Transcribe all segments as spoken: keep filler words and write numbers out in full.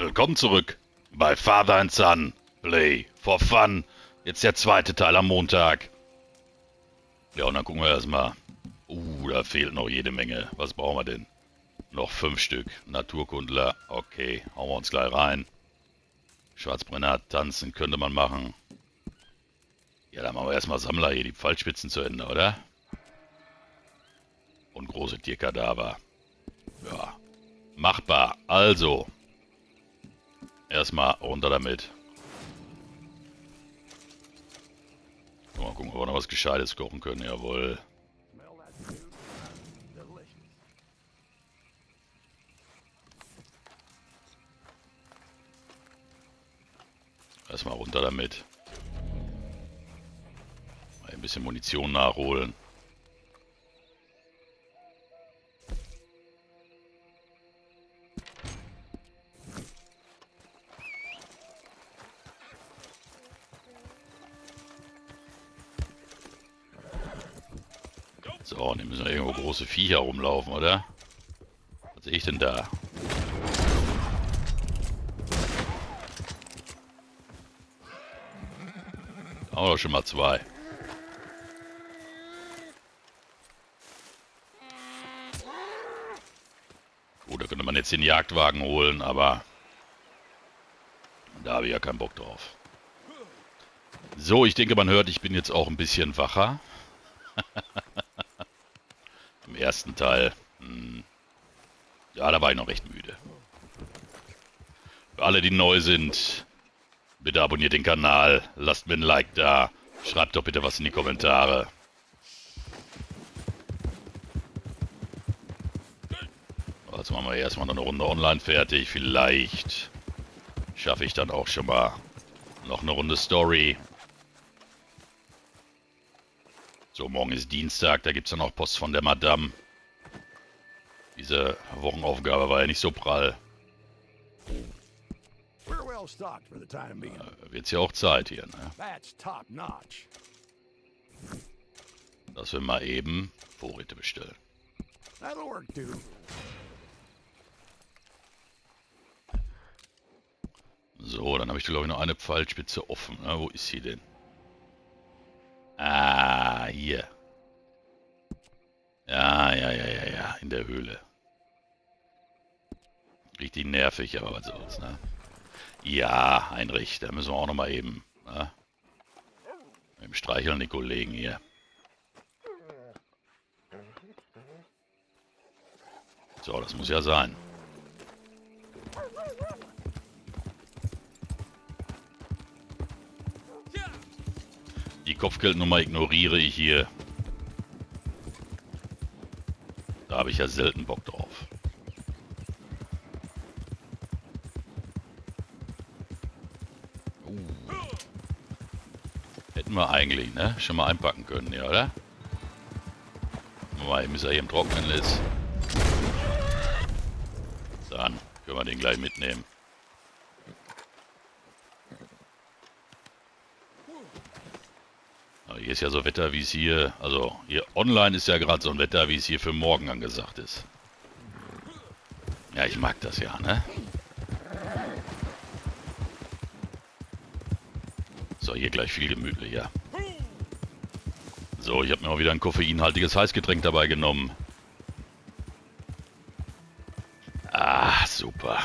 Willkommen zurück bei Father and Son Play for Fun. Jetzt der zweite Teil am Montag. Ja, und dann gucken wir erstmal. Uh, da fehlt noch jede Menge. Was brauchen wir denn? Noch fünf Stück. Naturkundler. Okay, hauen wir uns gleich rein. Schwarzbrenner tanzen könnte man machen. Ja, dann machen wir erstmal Sammler hier die Pfeilspitzen zu Ende, oder? Und große Tierkadaver. Ja, machbar. Also, erstmal runter damit. Mal gucken, ob wir noch was Gescheites kochen können. Jawohl. Erstmal runter damit. Mal ein bisschen Munition nachholen. So, und hier müssen wir irgendwo große Viecher rumlaufen, oder? Was sehe ich denn da? Da haben wir doch schon mal zwei. Gut, da könnte man jetzt den Jagdwagen holen, aber da habe ich ja keinen Bock drauf. So, ich denke, man hört, ich bin jetzt auch ein bisschen wacher. Im ersten Teil. Hm, ja, da war ich noch recht müde. Für alle, die neu sind, bitte abonniert den Kanal, lasst mir ein Like da, schreibt doch bitte was in die Kommentare. Jetzt machen wir erstmal noch eine Runde online fertig. Vielleicht schaffe ich dann auch schon mal noch eine Runde Story. So, morgen ist Dienstag, da gibt es dann auch Post von der Madame. Diese Wochenaufgabe war ja nicht so prall. Äh, wird's ja auch Zeit hier, ne? Dass wir mal eben Vorräte bestellen. So, dann habe ich glaube ich noch eine Pfeilspitze offen. Na, wo ist sie denn? Ah, hier. Ja, ja, ja, ja, ja, in der Höhle. Richtig nervig, aber was soll's, ne? Ja, Heinrich, da müssen wir auch noch mal eben, ne? Eben streicheln die Kollegen hier. So, das muss ja sein. Die Kopfgeldnummer ignoriere ich hier. Da habe ich ja selten Bock drauf. Uh. Hätten wir eigentlich, ne? Schon mal einpacken können, ja, oder? Mal eben, bis er hier im Trocknen ist. Dann können wir den gleich mitnehmen. Hier ist ja so Wetter, wie es hier, also hier online ist ja gerade so ein Wetter, wie es hier für morgen angesagt ist. Ja, ich mag das ja, ne? So, hier gleich viel gemütlicher. So, ich habe mir mal wieder ein koffeinhaltiges Heißgetränk dabei genommen. Ah, super.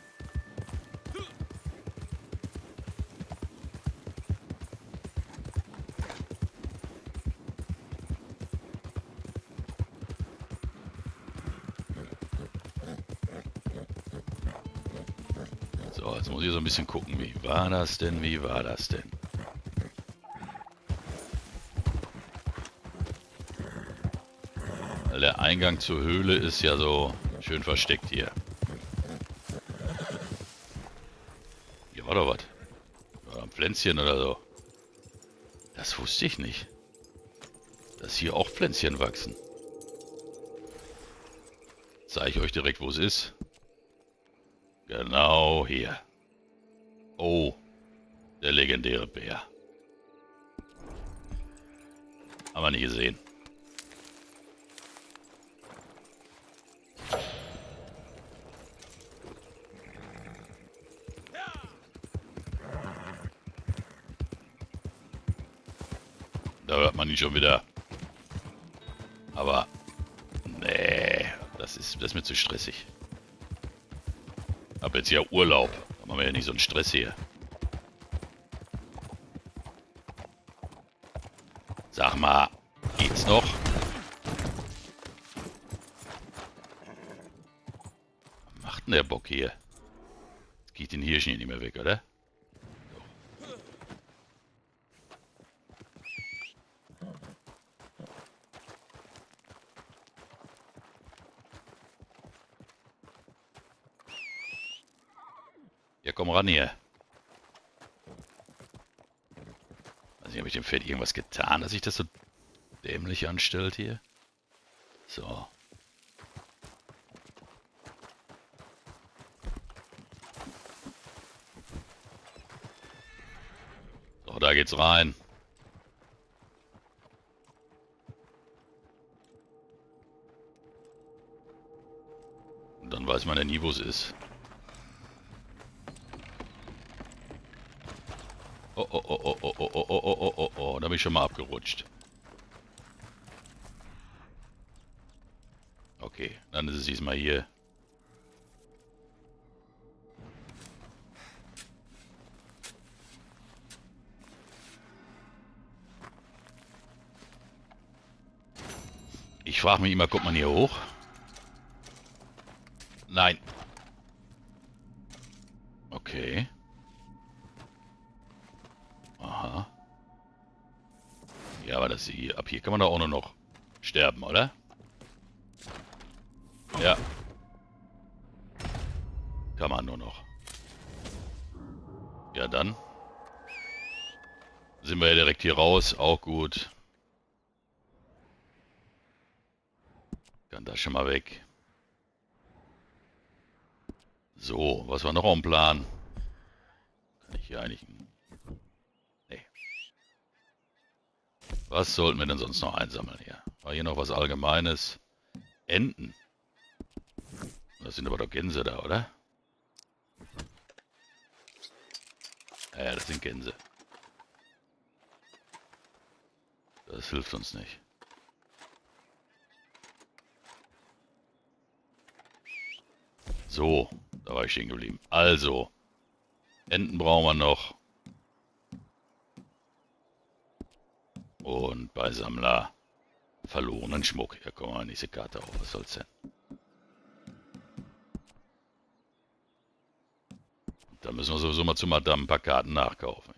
So, jetzt muss ich so ein bisschen gucken, wie war das denn, wie war das denn? Weil der Eingang zur Höhle ist ja so schön versteckt hier. Hier war doch was. War ein Pflänzchen oder so. Das wusste ich nicht. Dass hier auch Pflänzchen wachsen. Zeige ich euch direkt, wo es ist. Genau hier. Oh, der legendäre Bär. Haben wir nie gesehen. Da hört man ihn schon wieder. Aber, nee, das ist, das ist mir zu stressig. Hab jetzt ja Urlaub. Da machen wir ja nicht so einen Stress hier. Sag mal, geht's noch? Was macht denn der Bock hier? Geht den Hirsch hier nicht mehr weg, oder? Ja, komm ran hier. Weiß nicht, habe ich dem Pferd irgendwas getan, dass sich das so dämlich anstellt hier? So. So, da geht's rein. Und dann weiß man ja nie, wo es ist. Oh, oh, oh, oh, oh, oh, oh, oh, oh, oh, oh, da bin ich schon mal abgerutscht. Okay, dann ist es diesmal hier. Ich frage mich immer, kommt man hier hoch? Nein. Okay. Aha. Ja, aber das hier, ab hier kann man doch auch nur noch sterben, oder? Ja. Kann man nur noch. Ja, dann sind wir ja direkt hier raus. Auch gut. Kann das schon mal weg. So, was war noch am Plan? Kann ich hier eigentlich... Nee. Was sollten wir denn sonst noch einsammeln hier? War hier noch was Allgemeines? Enten. Das sind aber doch Gänse da, oder? Ja, das sind Gänse. Das hilft uns nicht. So, da war ich stehen geblieben. Also, Enten brauchen wir noch. Und bei Sammler verlorenen Schmuck. Ja, komm mal in diese Karte auf. Was soll's denn? Da müssen wir sowieso mal zu Madame ein paar Karten nachkaufen.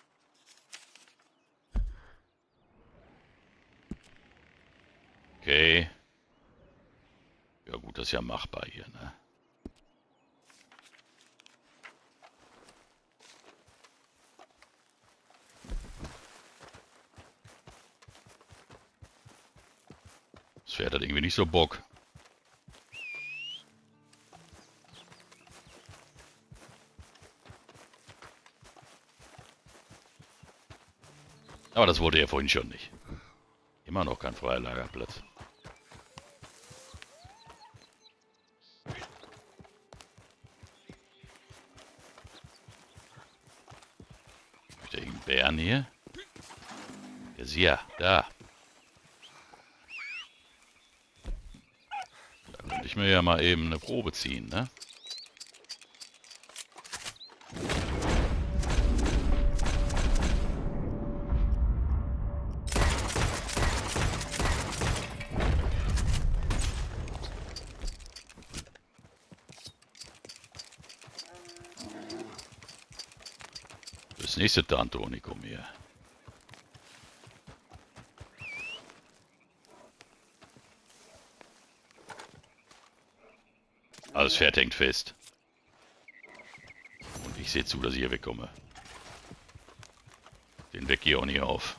Okay. Ja gut, das ist ja machbar hier, ne? Das Pferd hat irgendwie nicht so Bock. Aber das wollte er vorhin schon nicht. Immer noch kein freier Lagerplatz. Ist da irgendein Bären hier? Ja, sieh ja, da. Da könnte ich mir ja mal eben eine Probe ziehen, ne? Das nächste Tantonikum hier. Alles Pferd hängt fest. Und ich sehe zu, dass ich hier wegkomme. Den weck ich auch nicht auf.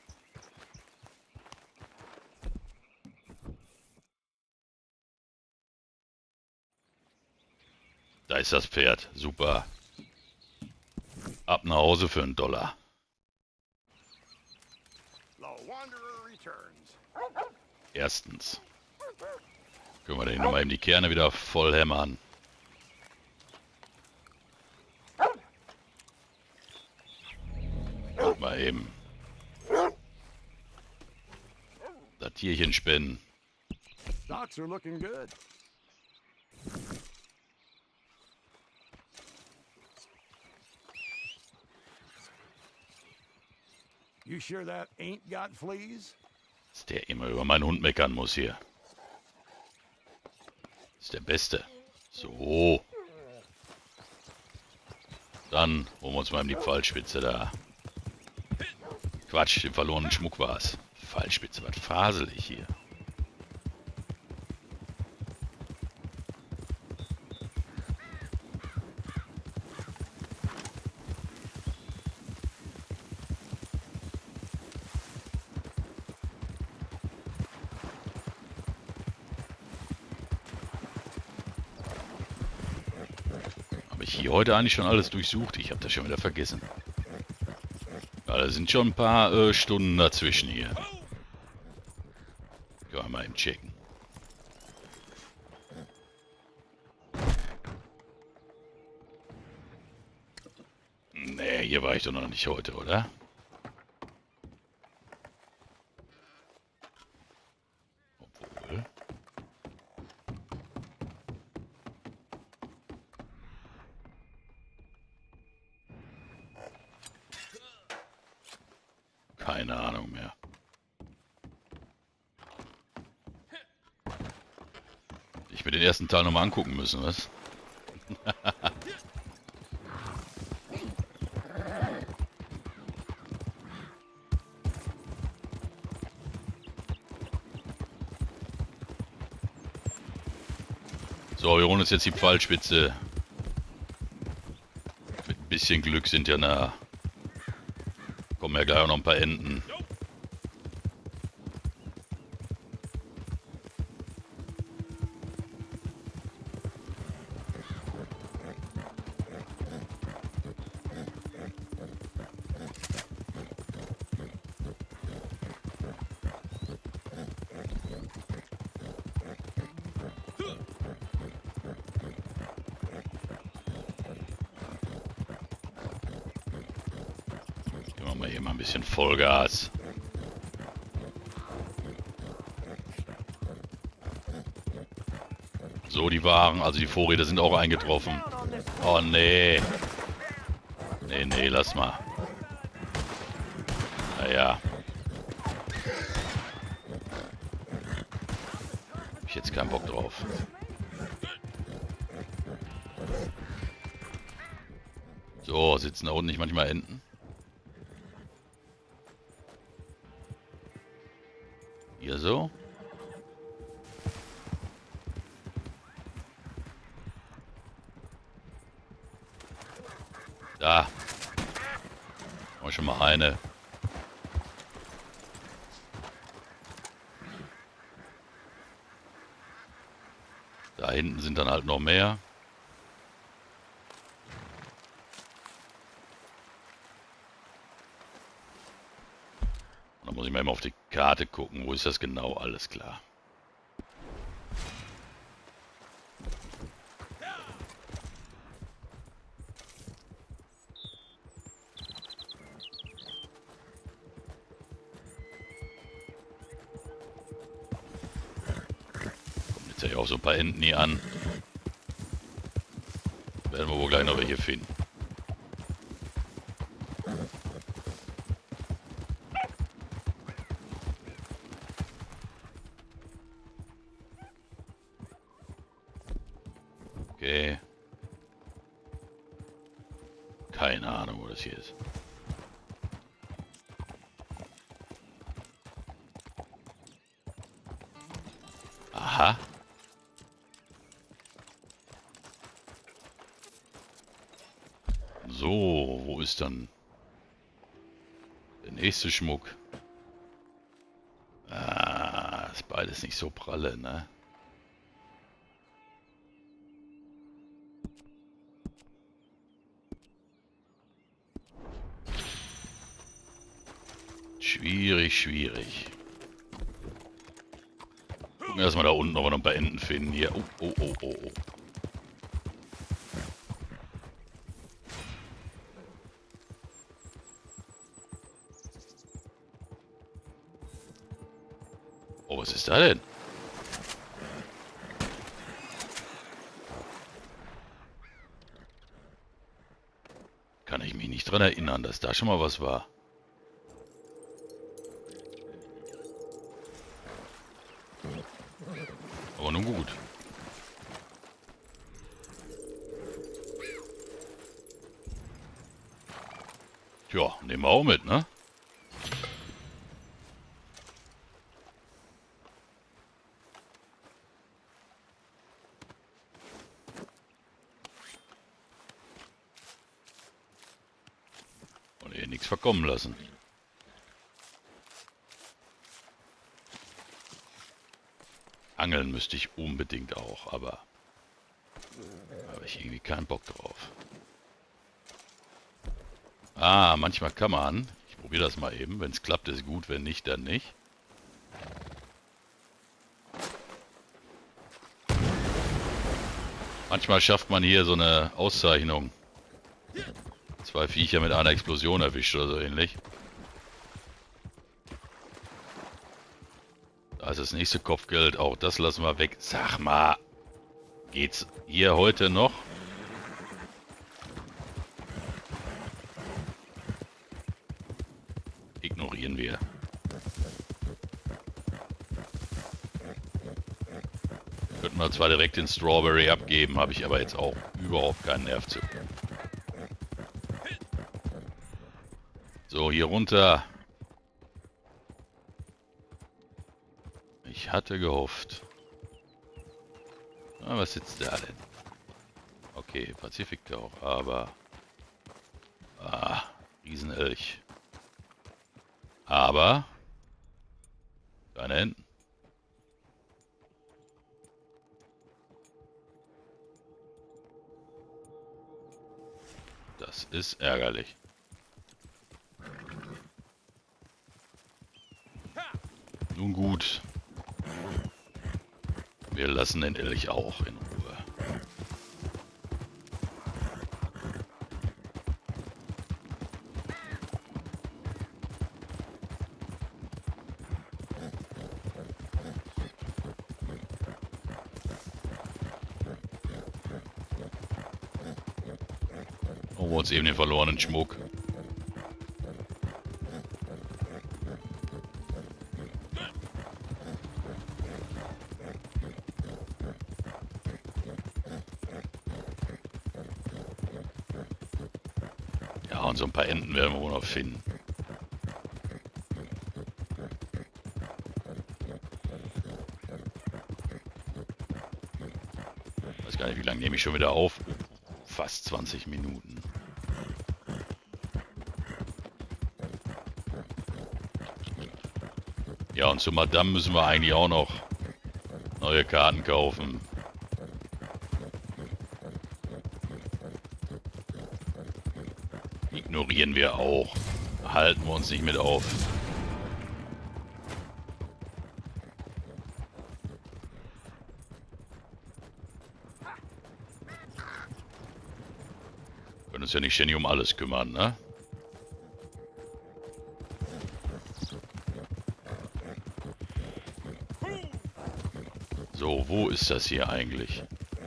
Da ist das Pferd. Super. Ab nach Hause für einen Dollar. Erstens. Können wir den nochmal eben die Kerne wieder voll hämmern. Und mal eben Tierchen spenden. Stocks are looking good. You sure that ain't got fleas? Dass der immer über meinen Hund meckern muss hier. Das ist der Beste. So. Dann holen wir uns mal eben die Pfeilspitze da. Quatsch, den verlorenen Schmuck war es. Pfeilspitze, was fasel ich hier? Habe ich hier heute eigentlich schon alles durchsucht? Ich habe das schon wieder vergessen. Ja, da sind schon ein paar äh, Stunden dazwischen hier. Können wir mal eben checken. Nee, hier war ich doch noch nicht heute, oder? Obwohl. Keine Ahnung mehr. Ich mir den ersten Teil nochmal angucken müssen, was? So, wir holen uns jetzt die Pfeilspitze. Mit ein bisschen Glück sind ja nah. Kommen ja gleich auch noch ein paar Enten. Geben wir mal hier mal ein bisschen Vollgas. So, die Waren, also die Vorräte sind auch eingetroffen. Oh, nee. Nee, nee, lass mal. Naja. Hab ich jetzt keinen Bock drauf. So, sitzen da unten nicht manchmal Enten? Hier so? Da. Haben wir schon mal eine. Da hinten sind dann halt noch mehr. Und dann muss ich mal eben auf die Karte gucken. Wo ist das genau? Alles klar. Jetzt ja auch so ein paar Enten hier an. Werden wir wohl gleich noch welche finden. Okay. Keine Ahnung, wo das hier ist. Aha. So, wo ist dann der nächste Schmuck? Ah, ist beides nicht so pralle, ne? Schwierig, schwierig. Gucken wir erstmal da unten, ob wir noch ein paar Enten finden hier. Oh, oh, oh, oh, oh. Oh, was ist da denn? Kann ich mich nicht dran erinnern, dass da schon mal was war. Aber nun gut. Tja, nehmen wir auch mit, ne? Und hier nichts verkommen lassen. Angeln müsste ich unbedingt auch, aber da habe ich irgendwie keinen Bock drauf. Ah, manchmal kann man. Ich probiere das mal eben. Wenn es klappt, ist gut. Wenn nicht, dann nicht. Manchmal schafft man hier so eine Auszeichnung. Zwei Viecher mit einer Explosion erwischt oder so ähnlich. Da ist das nächste Kopfgeld. Auch das lassen wir weg. Sag mal, geht's hier heute noch? Ignorieren wir. Könnten wir zwar direkt den Strawberry abgeben, habe ich aber jetzt auch überhaupt keinen Nerv zu. So, hier runter. Ich hatte gehofft. Ah, was sitzt da denn? Okay, Pazifiktauch, aber... Ah, Riesenelch. Aber... Keine Enten. Das ist ärgerlich. Nun gut. Wir lassen den Elch auch in Ruhe. Holen wir uns eben den verlorenen Schmuck. Ja, und so ein paar Enten werden wir wohl noch finden. Ich weiß gar nicht, wie lange nehme ich schon wieder auf? Fast zwanzig Minuten. Ja, und zu Madame müssen wir eigentlich auch noch neue Karten kaufen. Ignorieren wir auch. Halten wir uns nicht mit auf. Wir können uns ja nicht ständig um alles kümmern, ne? So, wo ist das hier eigentlich?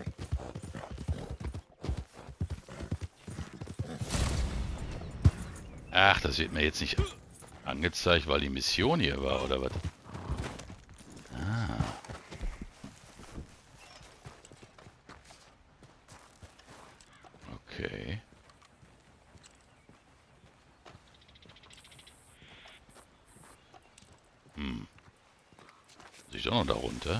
Ach, das wird mir jetzt nicht angezeigt, weil die Mission hier war, oder was? Ah. Okay. Hm. Muss ich auch noch darunter?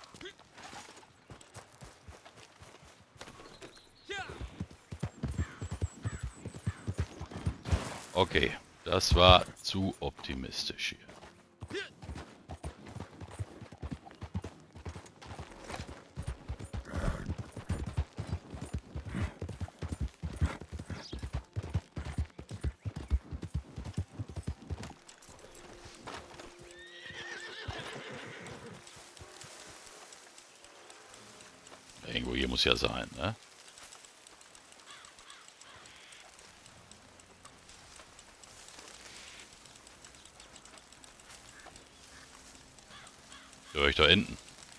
Okay, das war zu optimistisch hier. Irgendwo hier muss ja sein, ne? Höre ich da Enten?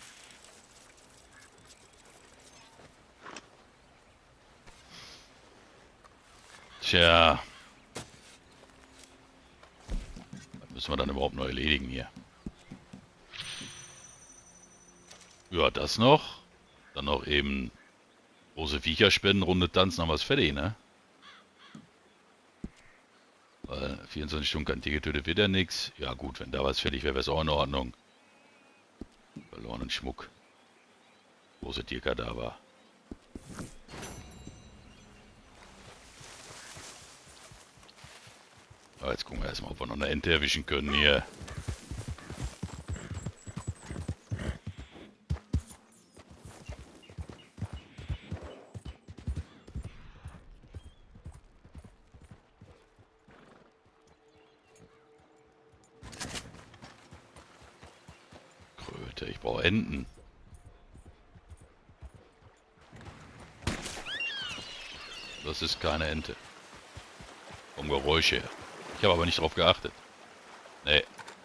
Tja. Was müssen wir dann überhaupt noch erledigen hier? Ja, das noch. Dann noch eben große Viecher spenden, Runde tanzen, haben wir es fertig, ne? Weil vierundzwanzig Stunden kein Tier getötet wird ja nix. Ja gut, wenn da was fertig wäre, wäre es auch in Ordnung. Verlorenen Schmuck. Große Tierkadaver. Aber jetzt gucken wir erstmal, ob wir noch eine Ente erwischen können hier. Kröte, ich brauche Enten. Das ist keine Ente. Vom Geräusch her. Ich habe aber nicht drauf geachtet. Nee.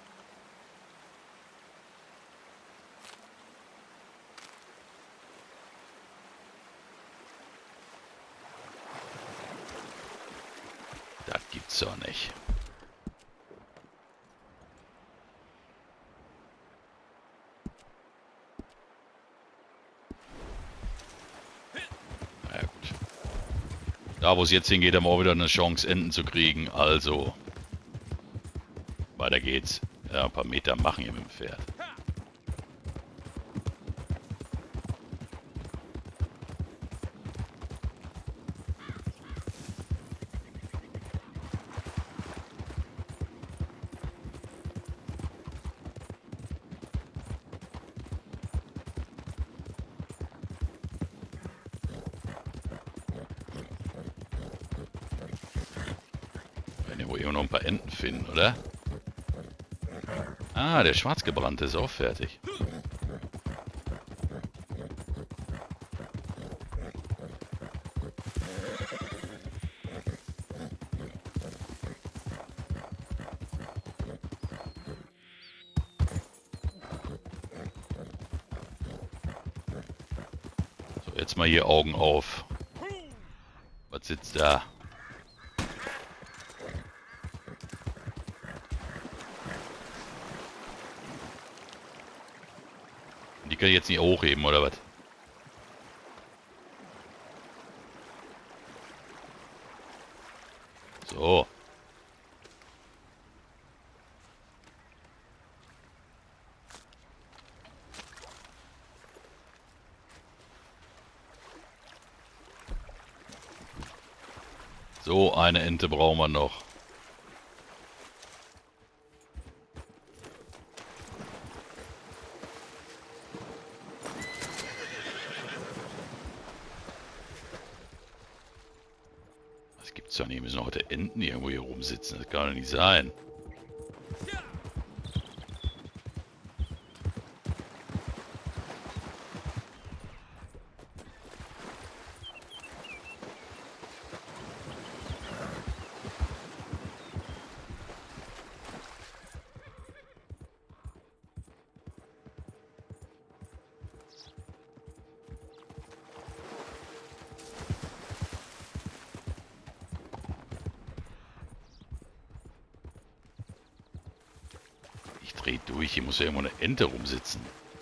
Das gibt's doch nicht. Na ja, gut. Da, wo es jetzt hingeht, haben wir auch wieder eine Chance, Enten zu kriegen. Also, weiter geht's. Ja, ein paar Meter machen hier mit dem Pferd. Wenn wir wohl hier noch ein paar Enten finden, oder? Ah, der Schwarzgebrannte ist auch fertig. So, jetzt mal hier Augen auf. Was sitzt da? Die kann ich jetzt nicht hochheben, oder was? So. So, eine Ente brauchen wir noch. Das gibt's doch nicht. Müssen heute Enten irgendwo hier rumsitzen. Das kann doch nicht sein. Ich dreh durch. Hier muss ja irgendwo eine Ente rumsitzen.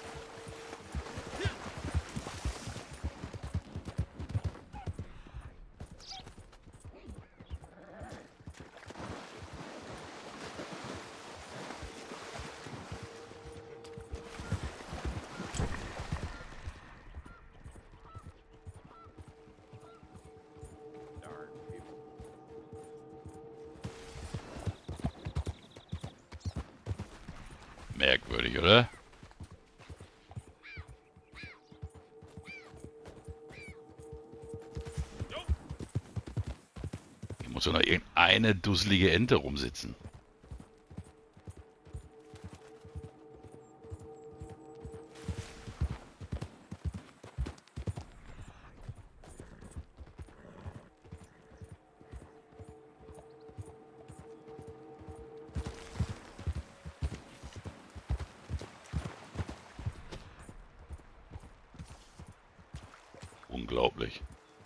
Merkwürdig, oder? Hier muss doch noch irgendeine dusselige Ente rumsitzen. Unglaublich.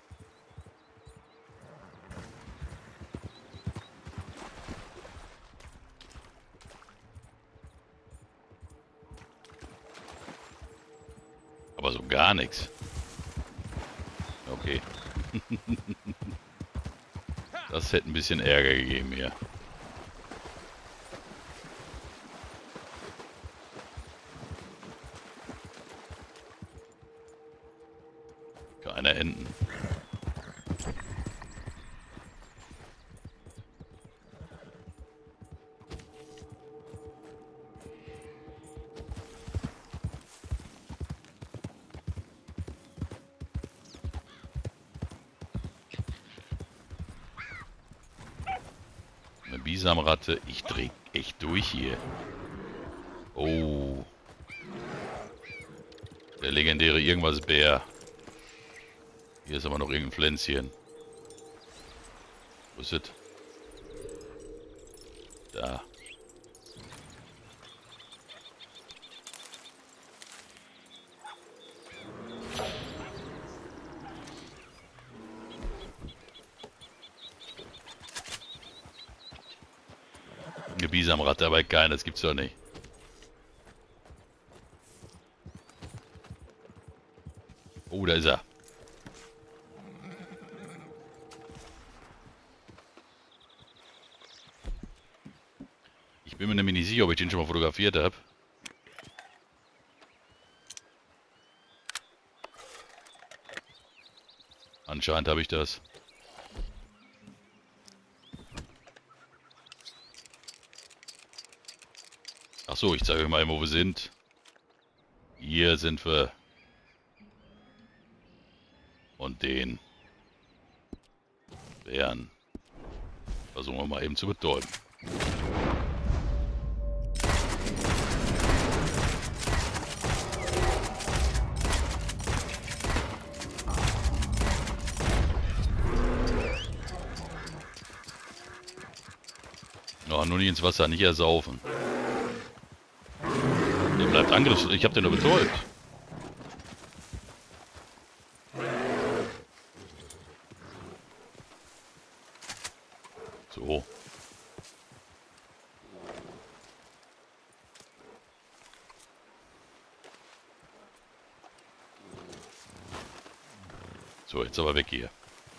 Aber so gar nichts. Okay. Das hätte ein bisschen Ärger gegeben hier. Keine Enten. Eine Bisamratte. Ich dreh echt durch hier. Oh. Der legendäre irgendwas Bär. Hier ist aber noch irgendein Pflänzchen. Wo ist es? Da. Eine Bisamratte, aber kein, das gibt's doch nicht. Oh, da ist er. Ich bin mir nämlich nicht sicher, ob ich den schon mal fotografiert habe. Anscheinend habe ich das. Ach so, ich zeige euch mal, wo wir sind. Hier sind wir. Und den Bären versuchen wir mal eben zu betäuben. Oh, nur nicht ins Wasser, nicht ersaufen. Der bleibt angriffslos. Ich hab den nur betäubt. So. So, jetzt aber weg hier.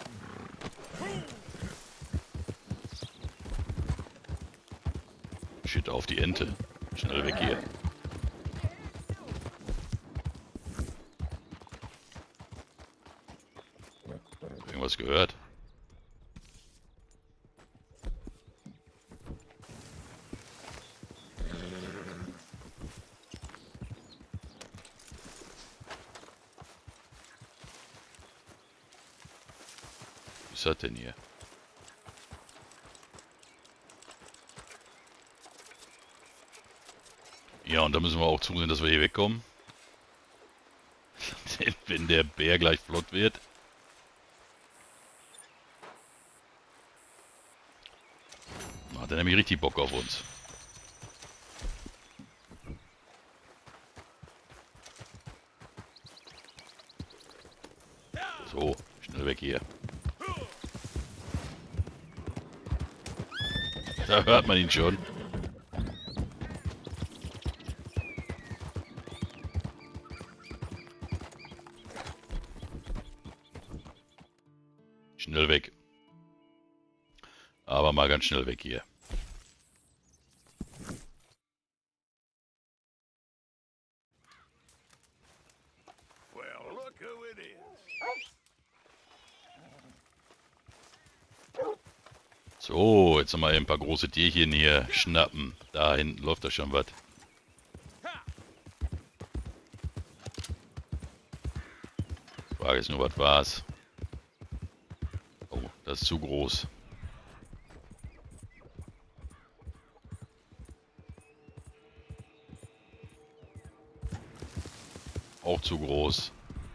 Shit, auf die Ente. Schnell weg hier. Irgendwas gehört? Was ist das denn hier? Ja, und da müssen wir auch zusehen, dass wir hier wegkommen. Wenn der Bär gleich flott wird. Hat er nämlich richtig Bock auf uns. So, schnell weg hier. Da hört man ihn schon. Schnell weg. Aber mal ganz schnell weg hier. Well, look who it is. So, jetzt mal ein paar große Tierchen hier schnappen. Da hinten läuft da schon was. Frage ist nur, was war's? Oh, das ist zu groß. Auch zu groß.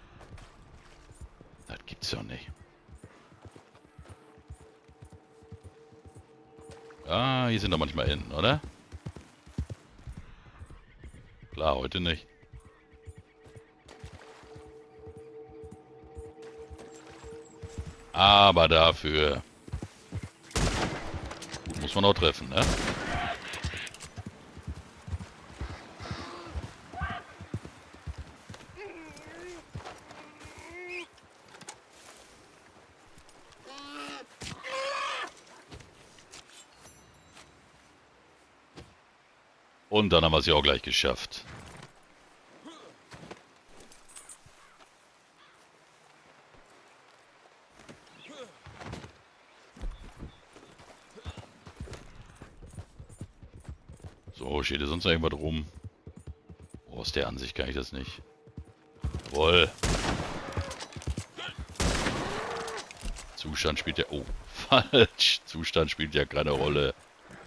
Das gibt's doch nicht. Ah, hier sind doch manchmal Enten, oder? Klar, heute nicht. Aber dafür... Gut, muss man auch treffen, ne? Und dann haben wir es ja auch gleich geschafft. So, steht hier sonst noch irgendwas rum? Oh, aus der Ansicht kann ich das nicht. Jawohl. Zustand spielt ja... Oh, falsch. Zustand spielt ja keine Rolle.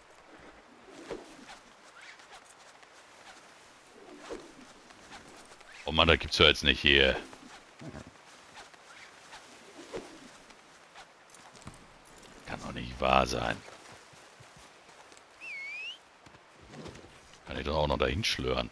Oh Mann, da gibt's ja jetzt nicht hier. Kann doch nicht wahr sein. Kann ich doch auch noch dahin schlören.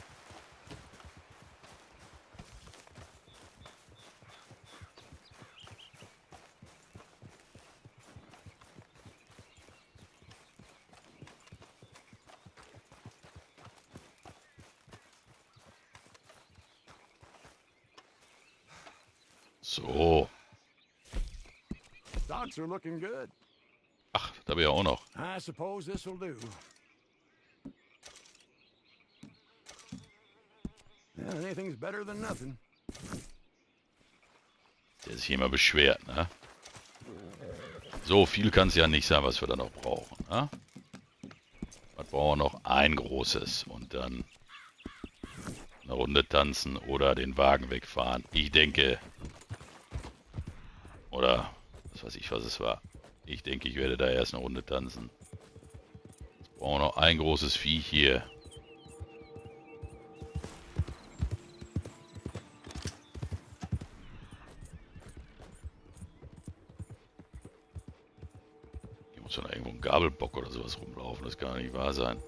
So. Stocks are looking good. Ach, da bin ich auch noch. I suppose this will do. Yeah, anything's better than nothing. Der sich immer beschwert, ne? So viel kann es ja nicht sein, was wir da noch brauchen, ne? Was brauchen wir noch? Ein großes. Und dann eine Runde tanzen oder den Wagen wegfahren. Ich denke... Oder, was weiß ich, was es war. Ich denke, ich werde da erst eine Runde tanzen. Jetzt brauchen wir noch ein großes Vieh hier. Hier muss doch irgendwo ein Gabelbock oder sowas rumlaufen. Das kann doch nicht wahr sein.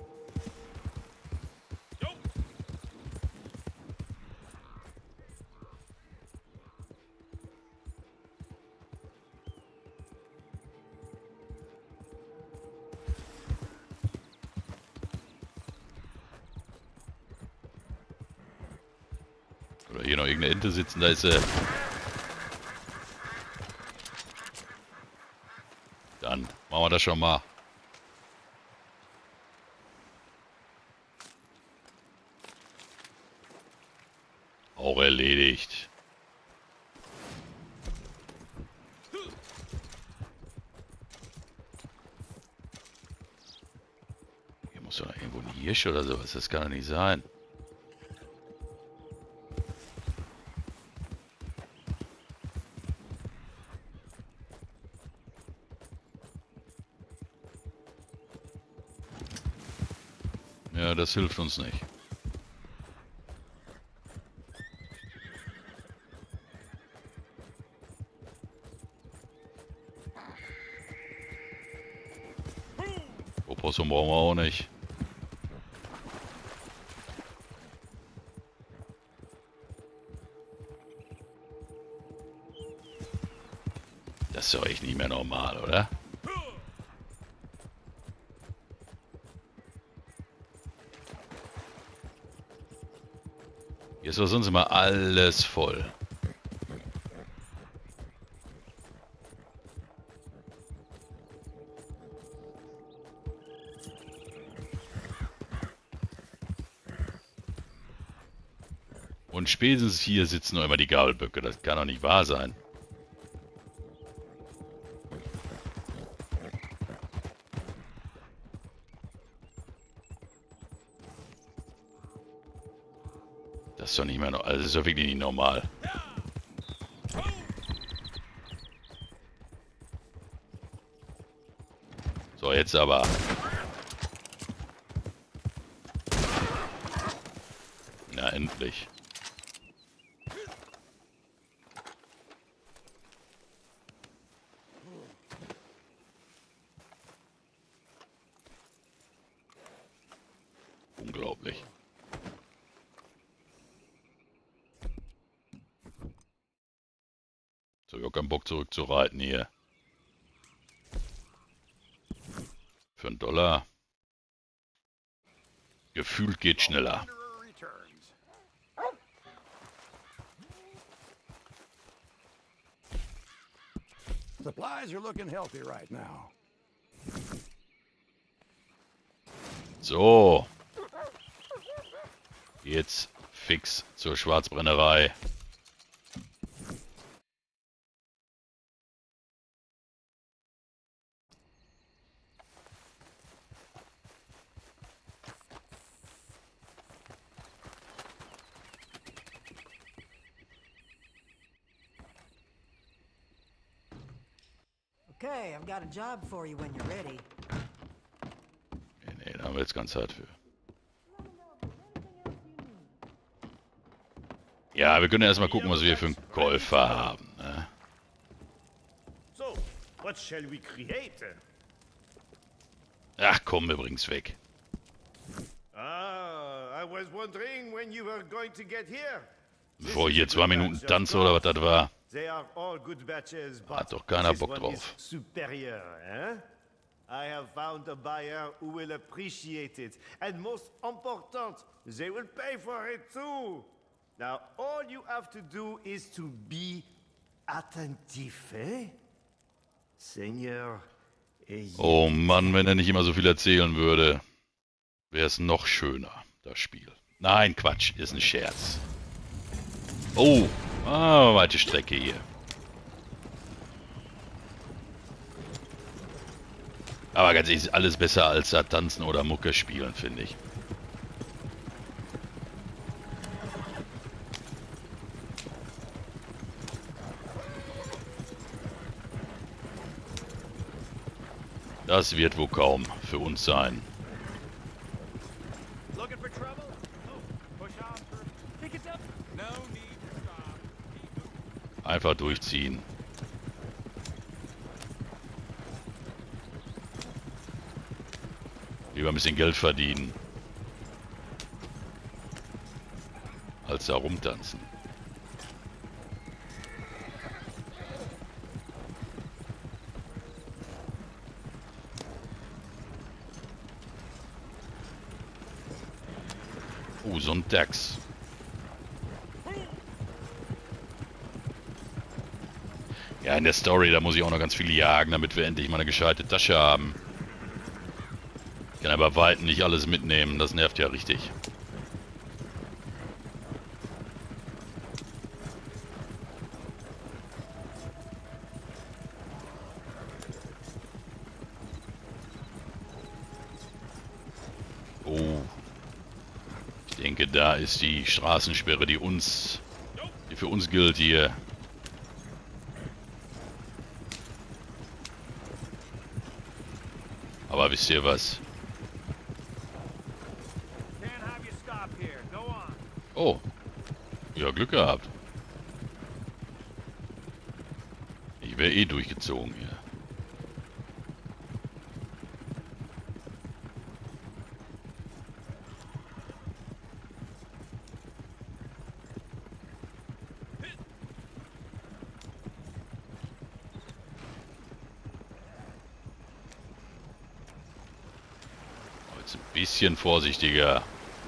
Oder hier noch irgendeine Ente sitzen, da ist sie. Dann machen wir das schon mal. Auch erledigt. Hier muss doch irgendwo ein Hirsch oder sowas, das kann doch nicht sein. Ja, das hilft uns nicht. Opossum brauchen wir auch nicht. Das ist doch echt nicht mehr normal, oder? Hier ist doch sonst immer alles voll. Und spätestens hier sitzen noch immer die Gabelböcke. Das kann doch nicht wahr sein. Das ist doch nicht mehr normal. Also das ist doch wirklich nicht normal. So, jetzt aber. Na, endlich. Unglaublich. So, hab ja keinen Bock zurückzureiten hier. Für einen Dollar. Gefühlt geht schneller. Supplies are looking healthy right now. So. Jetzt fix zur Schwarzbrennerei. Okay, I've got a job for you when you're ready. Nee, nee, da haben wir jetzt ganz Zeit für. Ja, wir können erstmal gucken, was wir für einen Käufer haben. Ne? So, what shall we create? Ach komm, wir bringen's weg. Ah, I was wondering when you were going to get here. Bevor ich hier zwei Minuten tanze oder was das war. They are all good batches, but Hat doch keiner this Bock one drauf. is superior, eh? I have found a buyer who will appreciate it, and most important, they will pay for it too. Now, all you have to do is to be attentif, eh? Seigneur, ayez... Oh Mann, wenn er nicht immer so viel erzählen würde, wäre es noch schöner, das Spiel. Nein, Quatsch, ist ein Scherz. Oh, ah, weite Strecke hier. Aber ganz ehrlich, ist alles besser als da tanzen oder Mucke spielen, finde ich. Das wird wohl kaum für uns sein. Einfach durchziehen. Lieber ein bisschen Geld verdienen, als da rumtanzen. Oh, so ein Dachs. Ja, in der Story, da muss ich auch noch ganz viel jagen, damit wir endlich mal eine gescheite Tasche haben. Ich kann aber weit nicht alles mitnehmen, das nervt ja richtig. Oh. Ich denke, da ist die Straßensperre, die uns, die für uns gilt hier. Aber wisst ihr was? Oh. Ja, Glück gehabt. Ich wäre eh durchgezogen hier. Jetzt ein bisschen vorsichtiger.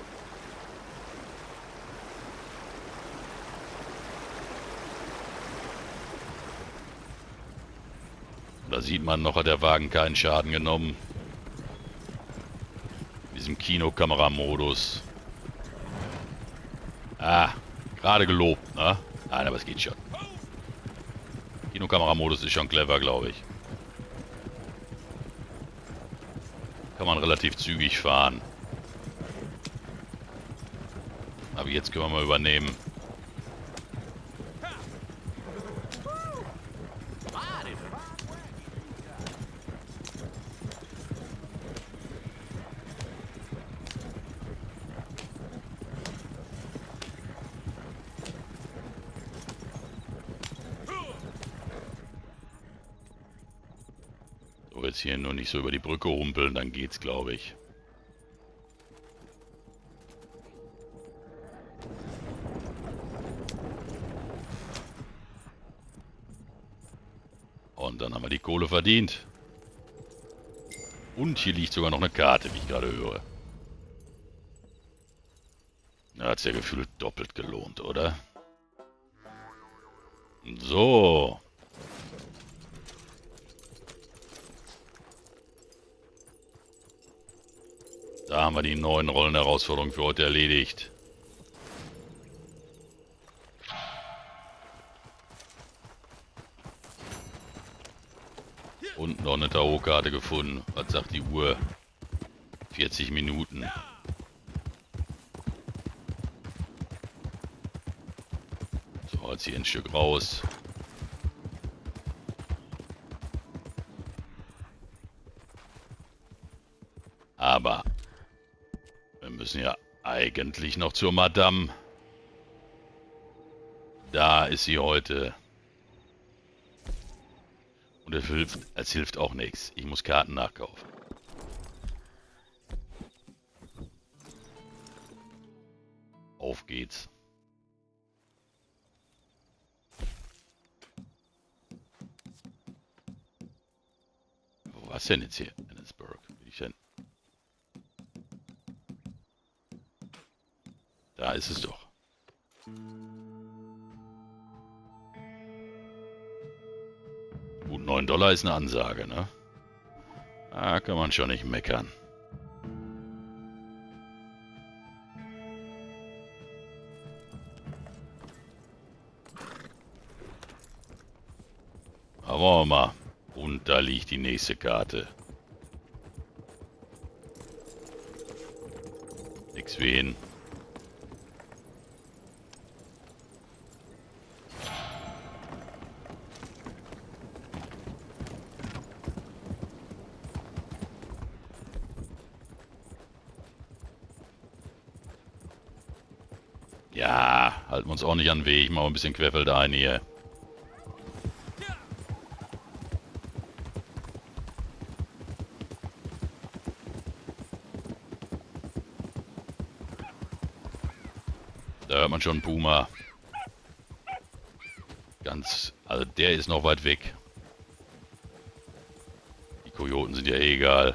Da sieht man noch, hat der Wagen keinen Schaden genommen. In diesem Kinokameramodus. Ah, gerade gelobt, ne? Nein, aber es geht schon. Kinokameramodus ist schon clever, glaube ich. Kann man relativ zügig fahren. Aber jetzt können wir mal übernehmen. So, jetzt hier nur nicht so über die Brücke humpeln, dann geht's, glaube ich. Und dann haben wir die Kohle verdient. Und hier liegt sogar noch eine Karte, wie ich gerade höre. Da hat es ja gefühlt doppelt gelohnt, oder? So. Da haben wir die neuen Rollenherausforderungen für heute erledigt. Und noch eine Tarotkarte gefunden. Was sagt die Uhr? vierzig Minuten. So, jetzt hier ein Stück raus. Aber wir müssen ja eigentlich noch zur Madame. Da ist sie heute. Und es hilft, es hilft auch nichts. Ich muss Karten nachkaufen. Auf geht's. Wo war's denn jetzt hier? Ennisburg. Wie ich denn? Da ist es doch. Gut, neun Dollar ist eine Ansage, ne? Da kann man schon nicht meckern. Aber mal. Und da liegt die nächste Karte. Nix wen. Ja, halten wir uns auch nicht an den Weg. Machen wir ein bisschen Querfeldein hier. Da hört man schon einen Puma. Ganz, also der ist noch weit weg. Die Kojoten sind ja eh egal.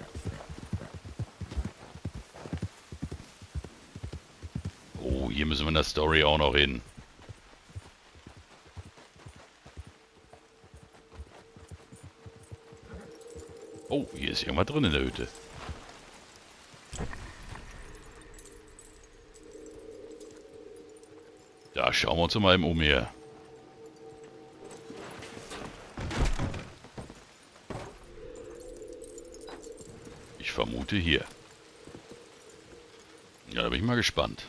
Oh, hier müssen wir in der Story auch noch hin. Oh, hier ist irgendwas drin in der Hütte. Da schauen wir uns mal eben um hier. Ich vermute hier. Ja, da bin ich mal gespannt.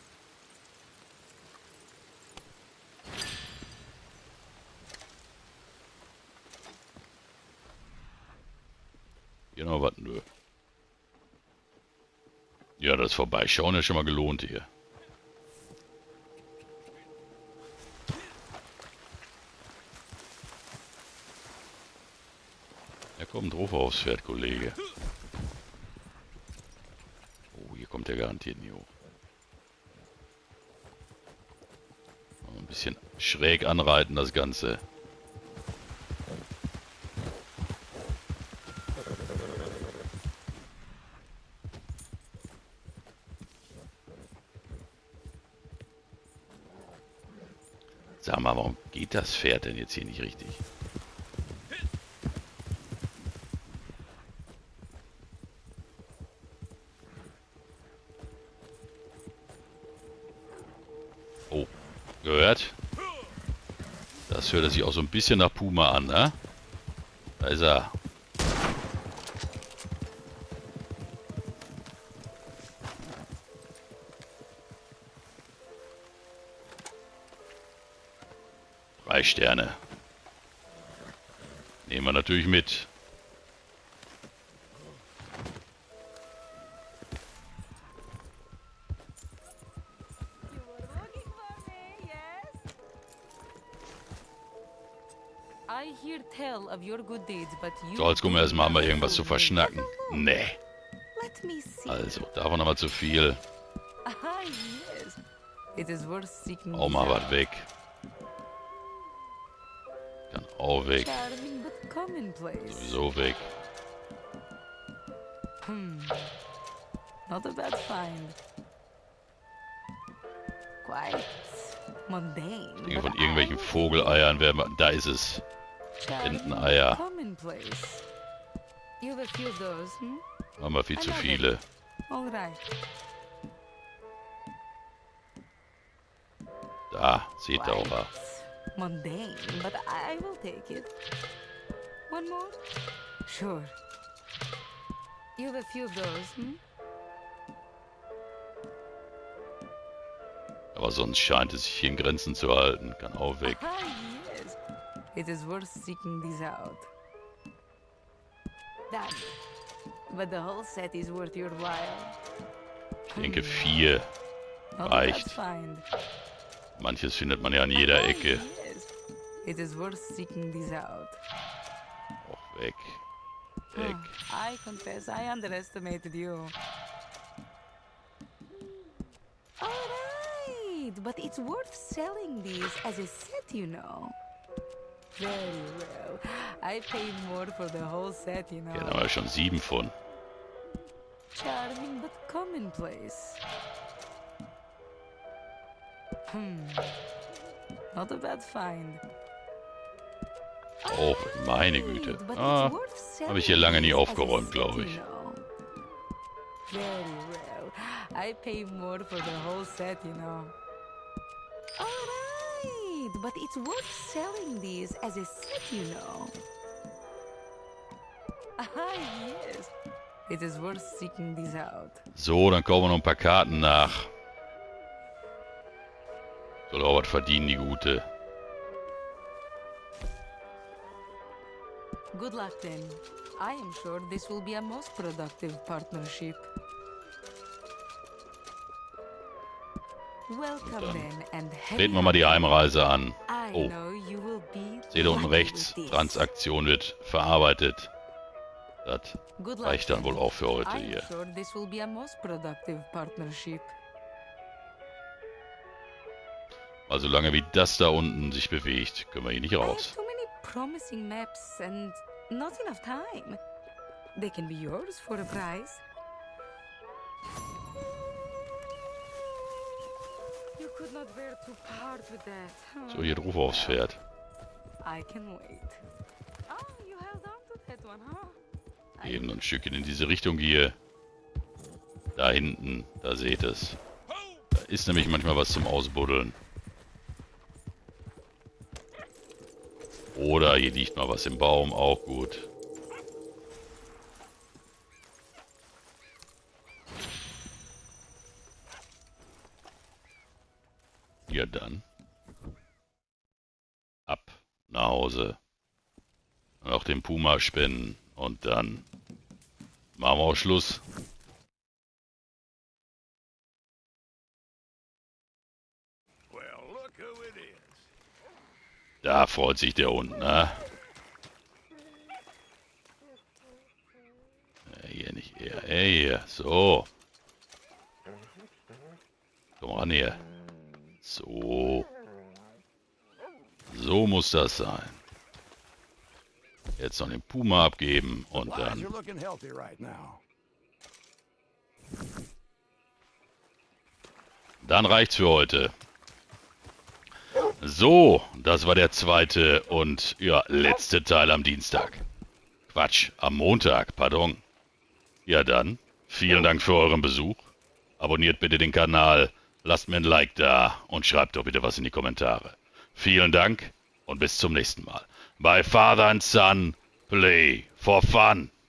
Hier noch was, nö. Ja, das Vorbeischauen ist schon mal gelohnt hier. Ja, komm, drauf aufs Pferd, Kollege. Oh, hier kommt der garantiert nie hoch. Ein bisschen schräg anreiten, das Ganze. Sag mal, warum geht das Pferd denn jetzt hier nicht richtig? Oh, gehört? Das hört sich auch so ein bisschen nach Puma an, ne? Da ist er. Drei Sterne. Nehmen wir natürlich mit. So, jetzt gucken wir erstmal, haben wir irgendwas zu verschnacken. Nee. Also, davon haben wir zu viel. Auch mal was weg. Kann auch weg. commonplace. Sowieso weg. Hmm. Not a bad find. Quite mundane. Dinge von but irgendwelchen I- Vogeleiern werden wir... Da ist es. Enteneier. Commonplace. You have a few of those, hm? Haben wir viel zu viele. All right. Da, seht ihr auch. Quite mundane, but I will take it. One more? Sure. You have a few of those, hm? Aber sonst scheint es sich hier in Grenzen zu halten. Kann auch weg. Ah, yes. It is worth seeking these out. Done. But the whole set is worth your while. Ich denke vier. Not Reicht. a bad find. Manches findet man ja an jeder Ah, Ecke. yes. It is worth seeking these out. Auch weg. Weg. Ah, I confess, I underestimated you. Alright, but it's worth selling these as a set, you know. Very well. I paid more for the whole set, you know. Hier haben wir schon sieben von. Charming but commonplace. Hmm. Not a bad find. Oh, meine Güte. But it's Ah, worth selling habe ich hier lange nie these as a aufgeräumt, set, glaube you ich. know. Very well. I pay more for the whole set, you know. Alright, but it's worth selling these as a set, you know. Ah, yes. It is worth seeking these out. So, dann kommen noch ein paar Karten nach. Soll auch was verdienen, die Gute. Good luck then. I am sure this will be a most productive partnership. Welcome then and Treten wir mal die Heimreise an. I Oh, know you will be seht ihr unten lucky rechts, with this. Transaktion wird verarbeitet. Das Good luck reicht dann then. wohl auch für heute I hier. am sure this will be a most productive partnership. Also solange wie das da unten sich bewegt, können wir hier nicht I have raus. so many promising maps and not enough time. They can be yours for a price. You could not bear to part with that. huh? So, hier drauf aufs Pferd. I can wait. Ah, you held on to that one, huh? Eben ein Stückchen in diese Richtung hier. Da hinten, da seht es. Da ist nämlich manchmal was zum Ausbuddeln. Oder hier liegt mal was im Baum, auch gut. Ja dann. Ab nach Hause. Und auch den Puma spenden. Und dann machen wir auch Schluss. Well, look who it is. Da freut sich der Hund, ne? Ja, hier nicht eher. Ey, hier. So. Komm ran hier. So. So muss das sein. Jetzt noch den Puma abgeben und Supplies are dann... looking healthy right now. Dann reicht's für heute. So, das war der zweite und ja, letzte Teil am Dienstag. Quatsch, am Montag, pardon. Ja dann, vielen Dank für euren Besuch. Abonniert bitte den Kanal, lasst mir ein Like da und schreibt doch bitte was in die Kommentare. Vielen Dank und bis zum nächsten Mal. Bei Father and Son, play for fun.